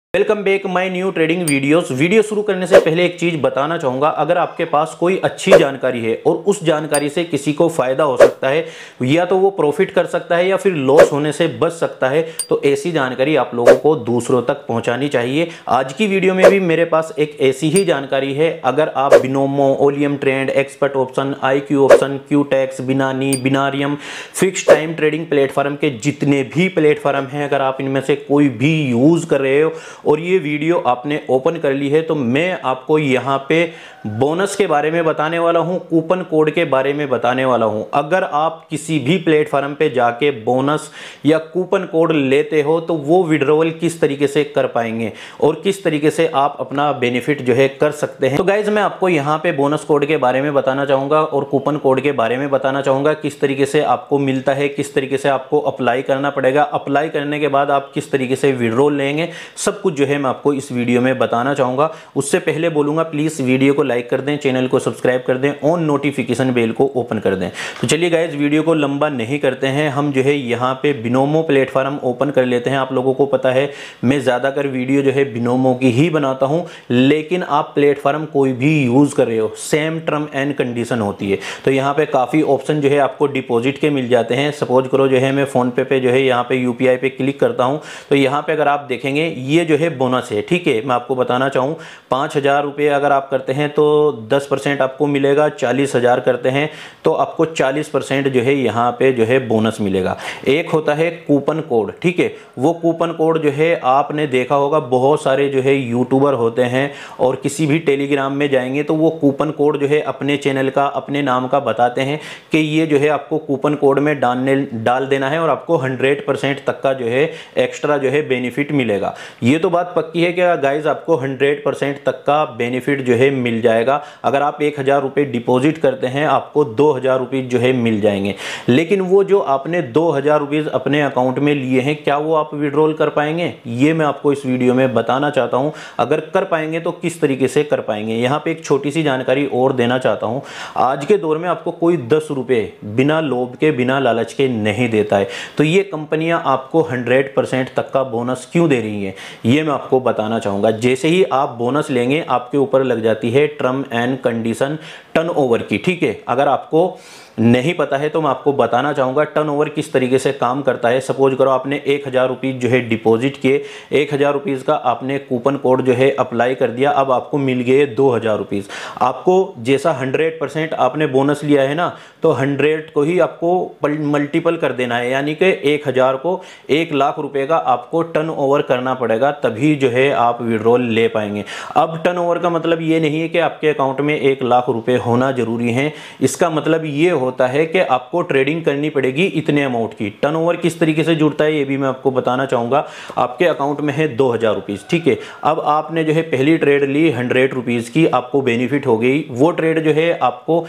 Welcome back my new trading videos. Video शुरू करने से पहले एक चीज बताना चाहूंगा, अगर आपके पास कोई अच्छी जानकारी है और उस जानकारी से किसी को फायदा हो सकता है, या तो वो प्रॉफिट कर सकता है या फिर लॉस होने से बच सकता है, तो ऐसी जानकारी आप लोगों को दूसरों तक पहुंचानी चाहिए। आज की वीडियो में भी मेरे पास एक ऐसी ही जानकारी है। अगर आप Binomo, Olymp trend, expert option, IQ option, Quotex, बिनानी, Binarium, fix time trading platform के जितने भी प्लेटफॉर्म हैं, अगर आप इनमें से कोई भी यूज कर रहे हो और ये वीडियो आपने ओपन कर ली है, तो मैं आपको यहाँ पे बोनस के बारे में बताने वाला हूँ, कूपन कोड के बारे में बताने वाला हूँ। अगर आप किसी भी प्लेटफॉर्म पे जाके बोनस या कूपन कोड लेते हो तो वो विड्रॉवल किस तरीके से कर पाएंगे और किस तरीके से आप अपना बेनिफिट जो है कर सकते हैं। तो गाइज मैं आपको यहाँ पे बोनस कोड के बारे में बताना चाहूंगा और कूपन कोड के बारे में बताना चाहूंगा, किस तरीके से आपको मिलता है, किस तरीके से आपको अप्लाई करना पड़ेगा, अप्लाई करने के बाद आप किस तरीके से विड्रॉल लेंगे, सब कुछ जो है मैं आपको इस वीडियो में बताना चाहूंगा। उससे पहले बोलूंगा प्लीज वीडियो को लाइक कर दें, चैनल को सब्सक्राइब कर दें, ऑन नोटिफिकेशन बेल को ओपन कर दें। तो चलिए गाइज वीडियो को लंबा नहीं करते हैं, हम जो है यहाँ पे बिनोमो प्लेटफॉर्म ओपन कर लेते हैं। आप लोगों को पता है मैं ज्यादातर वीडियो जो है बिनोमो की ही बनाता हूं, लेकिन आप प्लेटफॉर्म कोई भी यूज कर रहे हो, सेम टर्म एंड कंडीशन होती है। तो यहाँ पे काफी ऑप्शन जो है आपको डिपॉजिट के मिल जाते हैं। सपोज करो जो है मैं फोन पे जो है यहाँ पे UPI पे क्लिक करता हूं, तो यहाँ पे अगर आप देखेंगे ये जो है बोनस है, ठीक है। मैं आपको बताना चाहूँ 5,000 रुपये अगर आप करते हैं तो 10% आपको मिलेगा, 40,000 करते हैं तो आपको 40% जो है यहाँ पे जो है बोनस मिलेगा। एक होता है कूपन कोड, ठीक है। वो कूपन कोड जो है आपने देखा होगा, बहुत सारे जो है यूट्यूबर होते हैं और किसी भी टेलीग्राम में जाएंगे तो वो कूपन कोड जो है अपने चैनल का, अपने नाम का बताते हैं कि ये जो है आपको कूपन कोड में डाल देना है और आपको 100% तक का जो है एक्स्ट्रा जो है बेनिफिट मिलेगा। ये तो बात पक्की है कि गाइज आपको 100% तक का बेनिफिट जो है मिल जाएगा। अगर आप 1,000 रुपये डिपॉजिट करते हैं आपको 2,000 रुपये जो है मिल जाएंगे। लेकिन वो जो आपने 2,000 रुपये अपने अकाउंट में लिए हैं, क्या वो आप विड्रॉल कर पाएंगे, ये मैं आपको इस वीडियो में बताना चाहता हूं। अगर कर पाएंगे तो किस तरीके से कर पाएंगे। यहाँ पे एक छोटी सी जानकारी और देना चाहता हूं। आज के दौर में आपको कोई 10 रुपये बिना लोभ के, बिना लालच के नहीं देता है, तो ये कंपनियां आपको 100% तक का बोनस क्यों दे रही हैं, ये मैं आपको बताना चाहूंगा। जैसे ही आप बोनस लेंगे आपके ऊपर लग जाती है टर्म एंड कंडीशन टर्नओवर की, ठीक है। अगर आपको नहीं पता है तो मैं आपको बताना चाहूंगा टर्नओवर किस तरीके से काम करता है। सपोज करो आपने 1,000 रुपये जो है डिपॉजिट किए, 1,000 रुपये का आपने कूपन कोड जो है अप्लाई कर दिया, अब आपको मिल गए 2,000 रुपये। आपको जैसा 100% आपने बोनस लिया है ना, तो 100 को ही आपको मल्टीपल कर देना है, यानी कि 1,000 को 1,00,000 रुपए का आपको टर्नओवर करना पड़ेगा, तभी जो है आप विड्रॉल ले पाएंगे। अब टर्नओवर का मतलब ये नहीं है कि आपके अकाउंट में 1,00,000 रुपए होना जरूरी है। इसका मतलब ये होता है कि आपको ट्रेडिंग करनी पड़ेगी इतने अमाउंट की। टर्नओवर किस तरीके से जुड़ता है ये भी मैं आपको बताना चाहूंगा। आपके अकाउंट में है 2,000 रुपये, ठीक है। अब आपने जो है पहली ट्रेड ली 100 रुपये की, आपको बेनिफिट हो गई। वो ट्रेड जो है आपको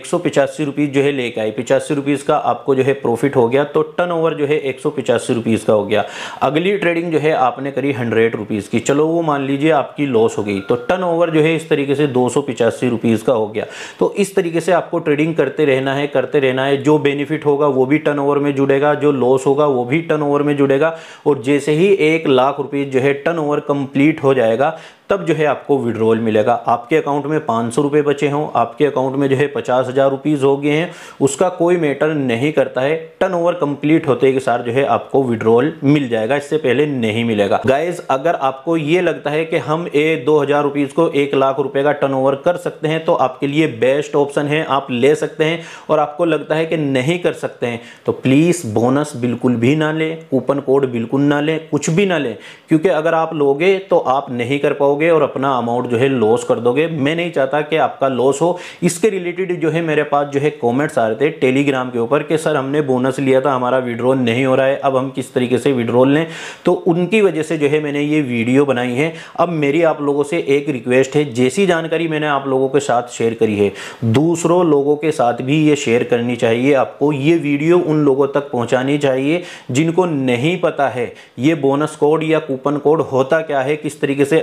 185 रुपये जो है लेके आई, 85 रुपये का आपको जो है प्रॉफिट हो गया, तो टर्नओवर जो है 185 रुपये का हो गया। अगली ट्रेडिंग जो है आपने करी 100 रुपये की, चलो वो मान लीजिए आपकी लॉस हो गई, तो टर्नओवर जो है इस तरीके से 285 रुपये का हो गया। तो इस तरीके से आपको ट्रेडिंग करते रहना है। जो बेनिफिट होगा वो भी टर्नओवर में जुड़ेगा, जो लॉस होगा वो भी टर्नओवर में जुड़ेगा। और जैसे ही 1,00,000 रुपये जो है टर्नओवर कंप्लीट हो जाएगा, तब जो है आपको विड्रॉल मिलेगा। आपके अकाउंट में 500 रुपये बचे हों, आपके अकाउंट में जो है 50,000 रुपीज हो गए हैं, उसका कोई मैटर नहीं करता है। टर्नओवर कंप्लीट होते के साथ जो है आपको विड्रॉल मिल जाएगा, इससे पहले नहीं मिलेगा। गाइज अगर आपको ये लगता है कि हम 2,000 रुपीज को 1,00,000 रुपए का टर्नओवर कर सकते हैं, तो आपके लिए बेस्ट ऑप्शन है, आप ले सकते हैं। और आपको लगता है कि नहीं कर सकते हैं, तो प्लीज बोनस बिल्कुल भी ना ले, कूपन कोड बिल्कुल ना ले, कुछ भी ना ले, क्योंकि अगर आप लोगे तो आप नहीं कर पाओगे और अपना अमाउंट जो है लॉस कर दोगे। मैं नहीं चाहता कि आपका लॉस हो। इसके रिलेटेड जो है मेरे पास जो है कमेंट्स आ रहे थे टेलीग्राम के ऊपर कि सर हमने बोनस लिया था, हमारा विड्रॉल नहीं हो रहा है, अब हम किस तरीके से विड्रॉल लें। तो उनकी वजह से जो है मैंने ये वीडियो बनाई है। अब मेरी आप लोगों से एक रिक्वेस्ट है, जैसी जानकारी मैंने आप लोगों के साथ शेयर करी है, दूसरों लोगों के साथ भी ये शेयर करनी चाहिए। आपको ये वीडियो उन लोगों तक पहुंचानी चाहिए जिनको नहीं पता है ये बोनस कोड या कूपन कोड होता क्या है, किस तरीके से अप्लाई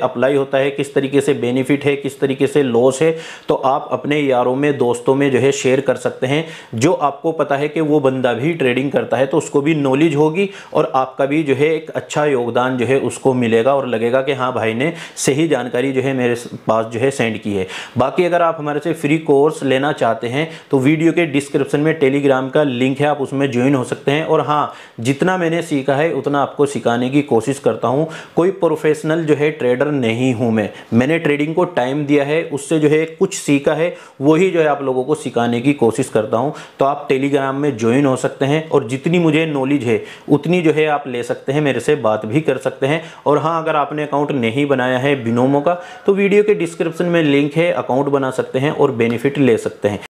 होता है, किस तरीके से बेनिफिट है, किस तरीके से लॉस है, तो आप अपने यारों में, दोस्तों में जो है शेयर कर सकते हैं। जो आपको पता है कि वो बंदा भी ट्रेडिंग करता है तो उसको भी नॉलेज होगी और आपका भी जो है एक अच्छा योगदान जो है उसको मिलेगा और लगेगा कि हाँ भाई ने सही जानकारी जो है मेरे पास जो है सेंड की है। बाकी अगर आप हमारे से फ्री कोर्स लेना चाहते हैं तो वीडियो के डिस्क्रिप्शन में टेलीग्राम का लिंक है, आप उसमें ज्वाइन हो सकते हैं। और हाँ, जितना मैंने सीखा है उतना आपको सिखाने की कोशिश करता हूँ। कोई प्रोफेशनल जो है ट्रेडर नहीं हूँ मैंने ट्रेडिंग को टाइम दिया है, उससे जो है कुछ सीखा है, वही जो है आप लोगों को सिखाने की कोशिश करता हूँ। तो आप टेलीग्राम में ज्वाइन हो सकते हैं और जितनी मुझे नॉलेज है उतनी जो है आप ले सकते हैं, मेरे से बात भी कर सकते हैं। और हाँ, अगर आपने अकाउंट नहीं बनाया है बिनोमो का तो वीडियो के डिस्क्रिप्शन में लिंक है, अकाउंट बना सकते हैं और बेनिफिट ले सकते हैं।